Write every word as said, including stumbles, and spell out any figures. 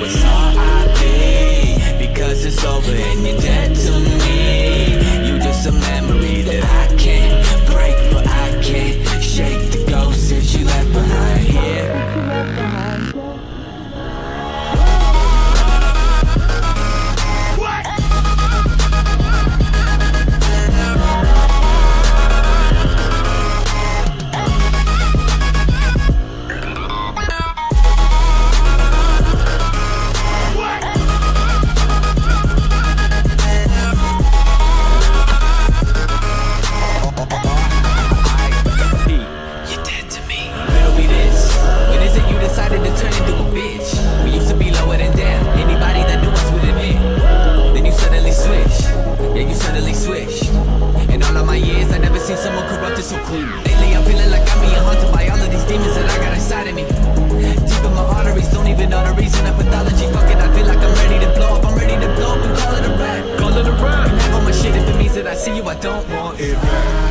it's R I P, because it's over and you're dead to me. You just a memory that I can't break, but I can't shake the ghost that you left behind here. So clean. Lately I'm feeling like I'm being haunted by all of these demons that I got inside of me. Deep in my arteries, don't even know the reason of pathology. Fuck it, I feel like I'm ready to blow up. I'm ready to blow up and call it a rap. Call it a rap. And have all my shit if it means that I see you, I don't want it back.